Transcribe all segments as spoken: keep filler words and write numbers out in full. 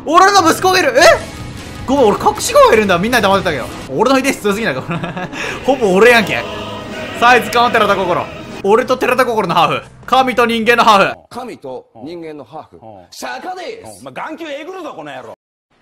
俺の息子がいる。えごめん、俺隠し子がいるんだ。みんなに黙ってたけど。俺の遺伝子強すぎないかほぼ俺やんけ。サイズ感は寺田心。俺と寺田心のハーフ。神と人間のハーフ。 神と人間のハーフ。釈迦です。 お前眼球えぐるぞこの野郎。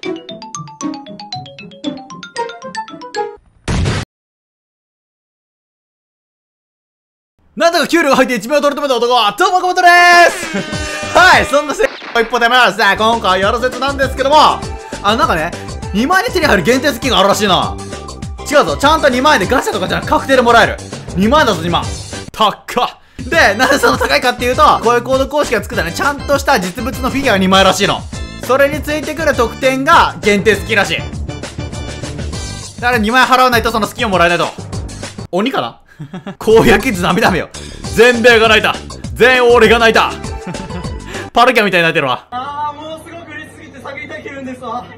なんとか給料が入って一命を取り留めた男は、どうもコモトでーすはい、そんなせっ一歩手前はですね、今回はやらせつなんですけども、あのなんかね、にまんえんで手に入る限定スキンがあるらしいな。違うぞ、ちゃんとにまんえんでガチャとかじゃなく確定でもらえる。にまんえんだぞ、にまん。高っ。で、なんでその高いかっていうと、こういうコード公式が作ったね、ちゃんとした実物のフィギュアがにまんえんらしいの。それについてくる特典が限定スキンらしい。だからにまんえん払わないとそのスキンをもらえないと。鬼かな荒野キッズ涙目よ。全米が泣いた。全俺が泣いた。パルキャみたいに泣いてるわ。 ああ、もうすごく嬉しすぎて叫びたけるんですわ。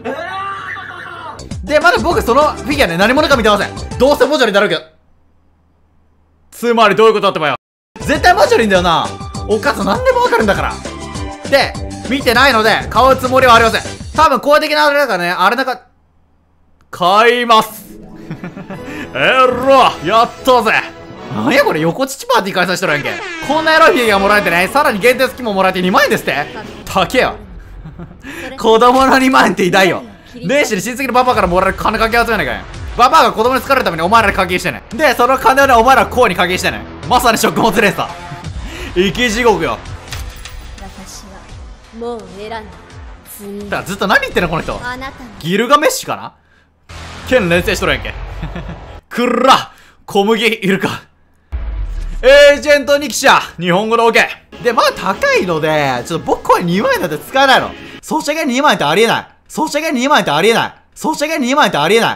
で、まだ僕そのフィギュアね、何者か見てません。どうせモジョリだろうけど。つまりどういうことだってばよ。絶対モジョリんだよな。お母さん何でもわかるんだから。で、見てないので、買うつもりはありません。多分公的なあれだからね、あれなんか、買います。えらやったぜ。なんやこれ、横乳パーティー開催しとるやんけ。こんなエロいフィギュアもらえてね、さらに限定スキンももらえてにまんえんですって。高えよ。子供のにまんえんって偉大よ。年始に親戚のパパからもらえる金かけ集めないかんや。パパが子供に疲れるためにお前らに課金してね。で、その金をね、お前らこうに課金してね。まさに食物連鎖。生き地獄よ。 私はもう選んだ。 だからずっと何言ってんのこの人。 あなたのギルガメッシュかな剣連成しとるやんけ。くっら小麦いるか。エージェントに記者日本語で OK。 で、まあ高いので、ちょっと僕これにまんえんだって使えないの。ソシャゲにまんえんってありえない。ソシャゲにまんえんってありえない。ソシャゲにまんえんってありえない。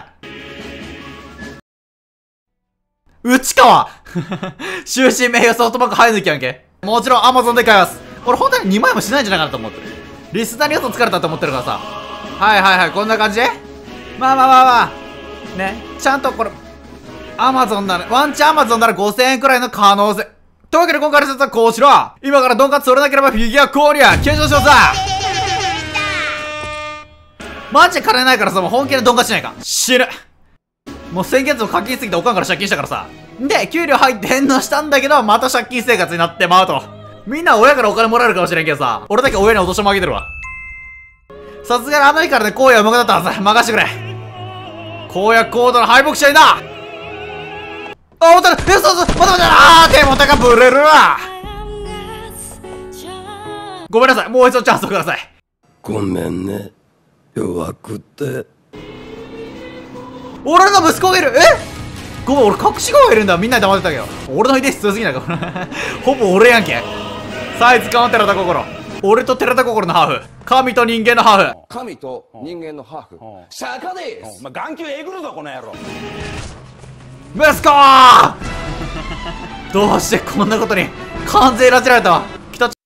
内川終身名誉ソフトバンク入る抜きやんけ。もちろん Amazon で買います。俺本当ににまんえんもしないんじゃないかなと思ってる。リスナーに予想疲れたと思ってるからさ。はいはいはい、こんな感じでまあまあまあまあね、ちゃんとこれアマゾンならワンチャンアマゾンならごせんえんくらいの可能性。というわけで今回の説はこちら。今からドンカツ取れなければフィギュア購入検証しますさ。マジで金ないからさ、もう本気でドンカツしないか死ぬ。もう先月も課金すぎておかんから借金したからさ。で給料入って返納したんだけど、また借金生活になってまうと。みんな親からお金もらえるかもしれんけどさ、俺だけ親に落としもあげてるわ。さすがにあの日からね、荒野上手くなったはず。任してくれ。荒野コードの敗北者だ。あ、待って、え、そうそう、待って待って、あー、手元がブレるわ。ごめんなさい、もう一度チャンスをください。 ごめんね、弱くて。 俺の息子がいる。えごめん、俺隠し子がいるんだ。みんなに黙ってたけど。俺の遺伝子強すぎないかほぼ俺やんけ。サイズ感は寺田心。俺と寺田心のハーフ。神と人間のハーフ。 神と人間のハーフ。釈迦です。 お前眼球えぐるぞこの野郎。 息子どうしてこんなことに完全拉致られたわ。来た。ち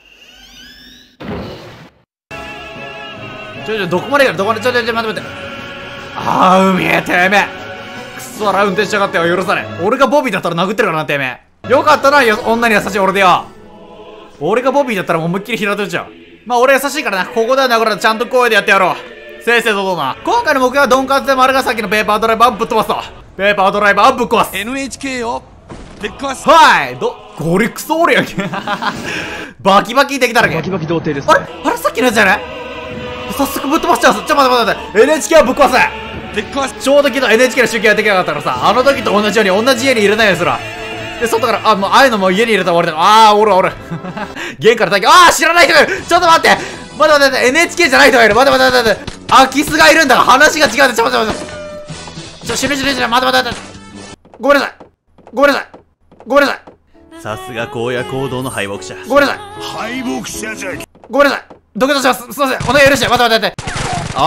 ょいちょい、どこまで行くの、どこまで、ちょいちょいちょい、待って待って。あー、うめえ、てめえ。クソら運転しやがってよ、許さねえ。俺がボビーだったら殴ってるからな、てめえ。よかったな、よ、女に優しい俺でよ。俺がボビーだったらもう思いっきり平手打ちゃう。まあ俺優しいからな、ここでは殴られてちゃんと声でやってやろう。正々堂々な。今回の目標はドンカツで丸ヶ崎のペーパードライバーをぶっ飛ばすと。ペーパードライバーをぶっ壊す。 エヌエイチケー をぶっ壊す。 はいど、ゴリクソおるやんけバキバキできたらけ。 バキバキ童貞です。 あれあれさっきのやつじゃない。早速ぶっ飛ばしちゃう。ちょっと待って待って待って。エヌエイチケー をぶっ壊せ。 ぶっ壊す。 ちょうど昨日 エヌエイチケー の集計やってきなかったからさ、あの時と同じように同じ家に入れないようにすら。で、外から、あ、もう、ああいうのも家に入れたら終わりだ。あー、おるおる。玄関から待機。あー、知らない人がいる。ちょっと待って。待って待って待って。エヌエイチケー じゃない人がいる。待って待って待って待って。空き巣がいるんだから話が違う。ちょっと待って待って。ちょ、死ぬ死ぬ死ぬ。待って待って待って。ごめんなさい。ごめんなさい。ごめんなさい。 さすが荒野行動の敗北者。 ごめんなさい。 敗北者じゃ。 ごめんなさい。土下座します。すいません。お願い許して。待って待って待って。お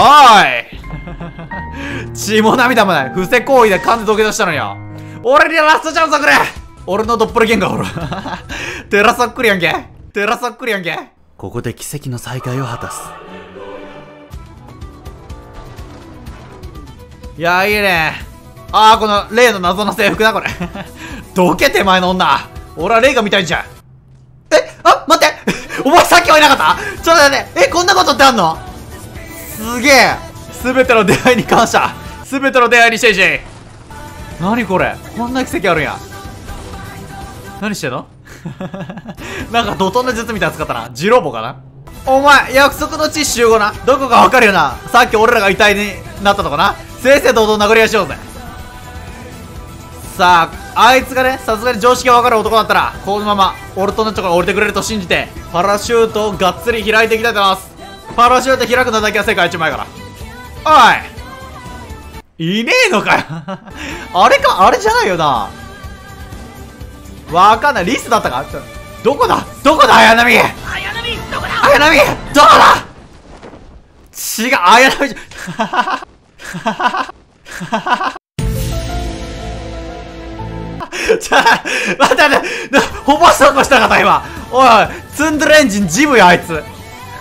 ーい。血も涙もない。不正行為で完全土下座したのによ。俺にラストチャンスをくれ。俺のドップルゲンガーおる。テラそっくりやんけ。テラそっくりやんけ。 ここで奇跡の再会を果たす。 いやー、いいね。あー、この例の謎の制服だこれ。どけ手前の女。俺は霊が見たいんじゃん。え、あ、待ってお前さっきはいなかった。ちょっと待って、え、こんなことってあんの。 すげえ。すべての出会いに感謝。すべての出会いにシェイシェイ。何これ、こんな奇跡あるんや。何してんのなんか怒涛の術みたいなの使ったな。ジロボかな。お前、約束の地集合な。どこかわかるよな。さっき俺らが遺体になったとこな。正々堂々殴り合いしようぜ。さあ、あいつがね、さすがに常識がわかる男だったら、このまま俺とのところ降りてくれると信じて、パラシュートをがっつり開いていきたいと思います。パラシュート開くのだけは世界一うまいから。おい、いねえのかよあれか、あれじゃないよな。わかんない。リスだったか。どこだどこだ綾波。綾波どこだ綾波どこだ。違う、綾波じゃちょ、待って待って、ほぼそこしたかった今。おいおい、ツンドゥルエンジンジムよあいつ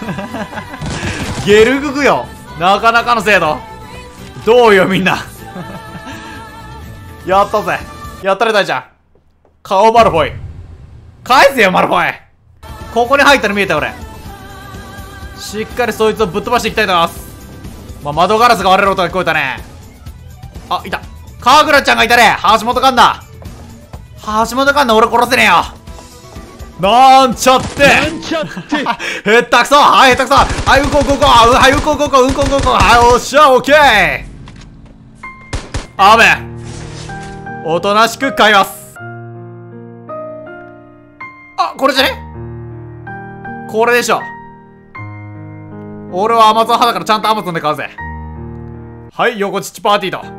ゲルググよ。なかなかの精度。どうよみんなやったぜ。やったれ大ちゃん。顔マルフォイ返せよマルフォイ。ここに入ったの見えた俺。しっかりそいつをぶっ飛ばしていきたいと思います。まあ、窓ガラスが割れる音が聞こえたね。あ、いた。川倉ちゃんがいたね。橋本環奈。橋本環奈俺殺せねえよ。なんちゃってなんちゃってへったくそ。はい、へったくそ。はい、うんこうんこうんこ。はい、うんこうんこうんこ。うんこうんこうんこ。はい、おっしゃ、オッケー。雨おとなしく買います。あ、これじゃね。これでしょ。俺はアマゾン派だからちゃんとアマゾンで買うぜ。はい、横乳パーティーと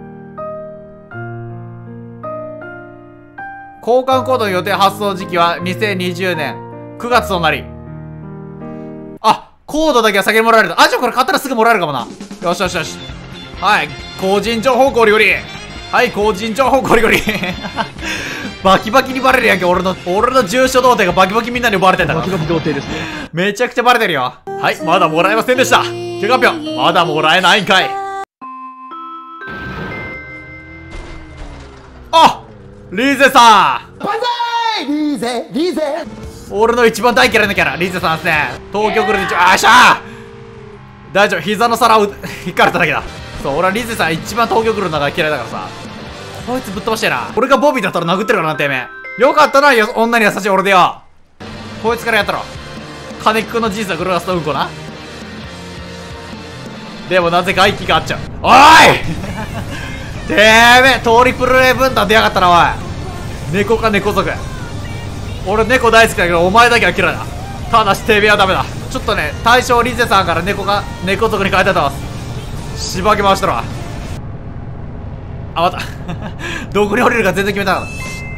交換コードの予定発送時期はにせんにじゅうねんくがつとなり、あ、コードだけは先にもらえると。あ、じゃあこれ買ったらすぐもらえるかもな。よしよしよし。はい、個人情報ゴリゴリ。はい、個人情報ゴリゴリバキバキにバレるやんけ。俺の俺の住所童貞がバキバキみんなに奪われてんだから。バキバキ童貞ですね。めちゃくちゃバレてるよ。はい、まだもらえませんでした。結果発表。まだもらえないんかい。あ、リーゼさん。バンザイリーゼリーゼ。俺の一番大嫌いなキャラリーゼさんですね。東京来るでちょ、あーしゃー。大丈夫、膝の皿を引かれただけだ。そう、俺はリーゼさん一番東京来るのが嫌いだからさ。こいつぶっ飛ばしてえな。俺がボビーだったら殴ってるからなてめえ。よかったな、よ女に優しい俺でよ。こいつからやったろ。金木くんの人生を狂わすとうんこな。でもなぜか息が合っちゃう。おいてめえ、トリプル A 分担出やがったなおい。猫か猫族。俺猫大好きだけどお前だけは嫌いだ。ただしてめえはダメだ。ちょっとね、対象リゼさんから猫か猫族に変えたと思います。しばき回したろ。あ、またどこに降りるか全然決めたから。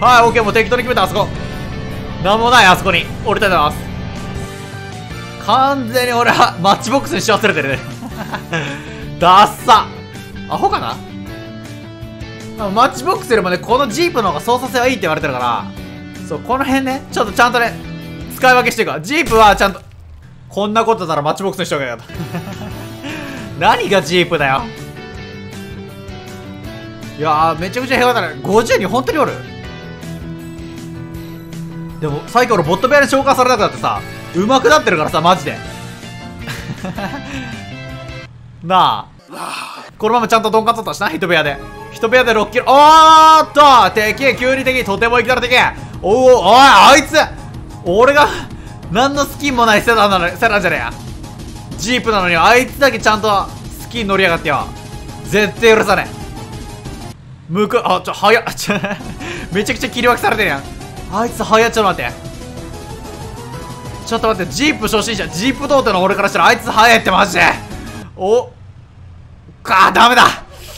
はい、オッケー。もう適当に決めた。あそこなんもない。あそこに降りたいと思います。完全に俺はマッチボックスにし忘れてるねダッサ。アホかな。マッチボックスよりもね、このジープの方が操作性はいいって言われてるから、そう、この辺ね、ちょっとちゃんとね使い分けしていくから。ジープはちゃんとこんなことならマッチボックスにしとけよと何がジープだよ。いやー、めちゃくちゃ平和だね。ごじゅうにん本当におる。でも最近俺ボット部屋に召喚されなくなってさ、上手くなってるからさマジでなあ、このままちゃんとドンカツ取ったしな。人部屋で人部屋でろっキロ。おーっと敵、急に敵、とても生きたら敵。おお、おいあいつ、俺が何のスキンもないセダンなのに、セダンじゃねえやジープなのに、あいつだけちゃんとスキン乗りやがってよ。絶対許さねえ。むく、あ、ちょ、早っちょめちゃくちゃ切り分けされてるやんあいつ。早っ。ちょっと待って、ちょっと待って。ジープ初心者、ジープ童貞の俺からしたらあいつ早いってマジで。おか、ダメだ。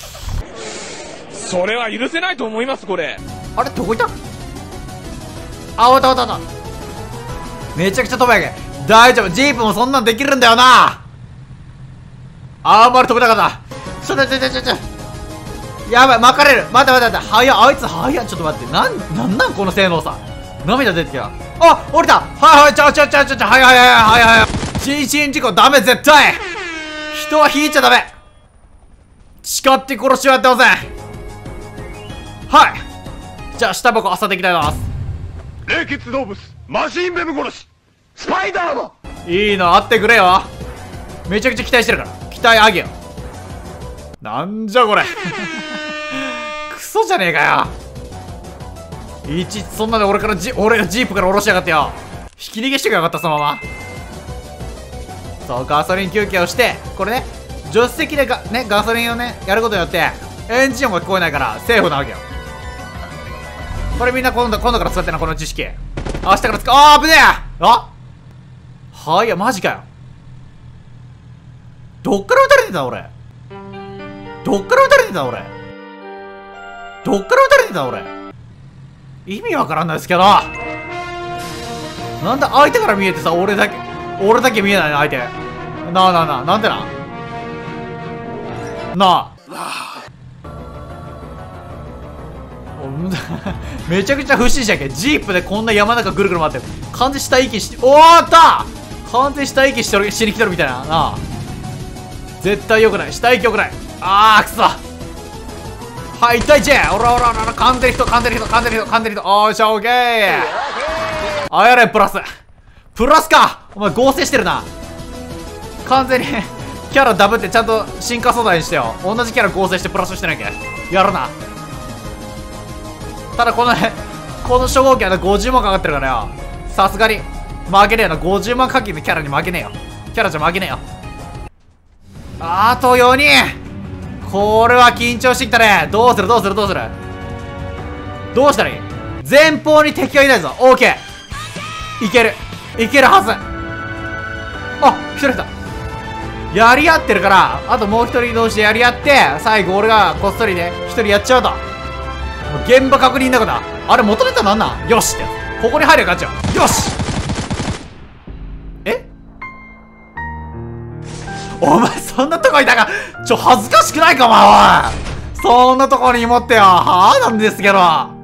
それは許せないと思います。これあれどこいた。あ、おったおったおった。めちゃくちゃ飛ぶやけ。大丈夫、ジープもそんなんできるんだよな。あんまり飛べなかった。ちょっとちょちょちょちょ、やばい、巻かれる。待って待って待って、早っ。あいつ早っ。ちょっと待って、なん、なんなんこの性能さ。涙出てきた。あ、降りた。はいはい、ちょちょちょちょちょ、はいはいはいはいはいはい。人身事故ダメ、絶対。人は引いちゃダメ。誓って殺しはやってません。はい、じゃあ下箱あさっていきたいと思います。 冷血動物マシンベム殺しスパイダーマン。 いいのあってくれよ。めちゃくちゃ期待してるから。期体上げよ。なんじゃこれ。クソじゃねえかよ。いちいちそんなで俺からジ、俺がジープから降ろしやがってよ。引き逃げしてくよかった、そのまま。そう、ガソリン休憩をして、これね、助手席でが、ね、ガソリンをね、やることによって、エンジン音が聞こえないから、セーフなわけよ。これみんな今度、今度から使ってな、この知識。明日から使う。あー、危ねえあはいや、マジかよ。どっから撃たれてた俺。どっから撃たれてた俺。どっから撃たれてた俺。意味わからんないですけど。なんだ相手から見えてさ、俺だけ、俺だけ見えないな、相手。なあなあなあ、なんでななあ。めちゃくちゃ不審者やけ。ジープでこんな山中ぐるぐる回ってる。完全下息して、おーった完全下息してる、しに来てるみたいな。なあ。絶対良くない。下息良くない。あー、くそ。はい、痛いチェおらおらおら、噛んでる人、噛んでる人、噛んでる人、噛んでる人。おーしゃ、オーケー。あ、やれ、プラス。プラスかお前合成してるな。完全に、キャラダブってちゃんと進化素材にしてよ。同じキャラ合成してプラスしてなきゃ。やるな。ただこのね、この初号機はごじゅうまんかかってるからよ。さすがに、負けねえな。ごじゅうまん課金のキャラに負けねえよ。キャラじゃ負けねえよ。あとよにんこれは緊張してきたね。どうするどうするどうするどうしたらいい前方に敵がいないぞ。オーケーいけるいけるはず。あ、一人いた。やり合ってるから、あともう一人同士でやり合って、最後俺がこっそりね、一人やっちゃうと。現場確認だから。あれ元ネタなんなんよしって。ここに入るかっちゃう。よしえお前そんなとこいたか。ちょ、恥ずかしくないかお前おい。そんなとこに持ってよ。はぁなんですけど。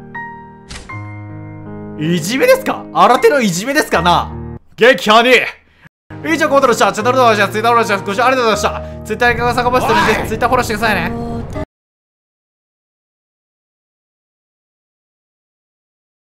いじめですか新手のいじめですかな激ハニ以上、コートでした。チャンネル登録して、ツイッターフォローして、ご視聴ありがとうございました。ツイッターにかがさかばしてるんで、ツイッターフォローしてくださいね。